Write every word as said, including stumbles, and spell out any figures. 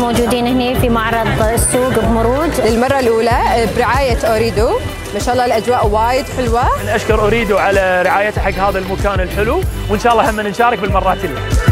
موجودين هنا في معرض السوق بمروج للمرة الأولى برعاية أوريدو. ما شاء الله الأجواء وايد حلوة. أشكر أوريدو على رعايته حق هذا المكان الحلو، وإن شاء الله هم نشارك بالمرات اللي